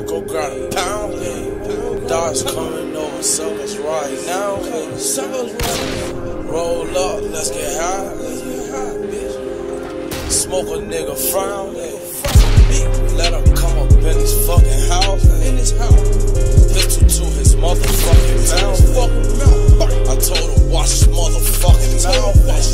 go grab a pound. Dogs coming over, suckers right now. Roll up, let's get high. Smoke a nigga frown. Let him come up in his fucking house. Pistol to his motherfucking mouth. I told him watch his motherfucking mouth.